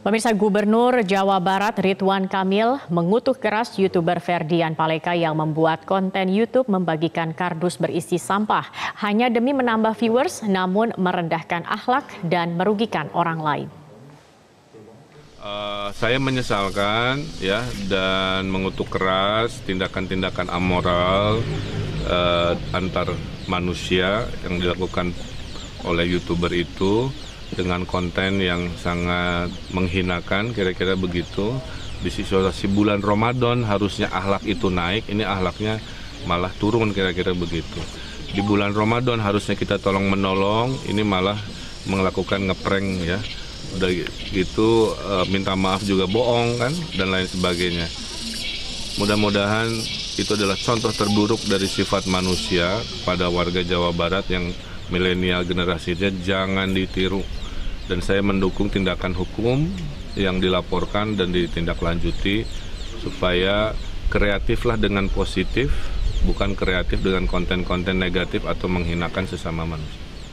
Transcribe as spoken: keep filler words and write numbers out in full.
Pemirsa, Gubernur Jawa Barat Ridwan Kamil mengutuk keras YouTuber Ferdian Paleka yang membuat konten YouTube membagikan kardus berisi sampah hanya demi menambah viewers namun merendahkan akhlak dan merugikan orang lain. Uh, saya menyesalkan ya dan mengutuk keras tindakan-tindakan amoral uh, antar manusia yang dilakukan oleh YouTuber itu dengan konten yang sangat menghinakan, kira-kira begitu. Di situasi bulan Ramadan harusnya akhlak itu naik, ini akhlaknya malah turun, kira-kira begitu. Di bulan Ramadan harusnya kita tolong menolong, ini malah melakukan ngeprank ya. Udah gitu minta maaf juga bohong kan dan lain sebagainya. Mudah-mudahan itu adalah contoh terburuk dari sifat manusia pada warga Jawa Barat yang milenial generasinya, jangan ditiru. Dan saya mendukung tindakan hukum yang dilaporkan dan ditindaklanjuti supaya kreatiflah dengan positif, bukan kreatif dengan konten-konten negatif atau menghinakan sesama manusia.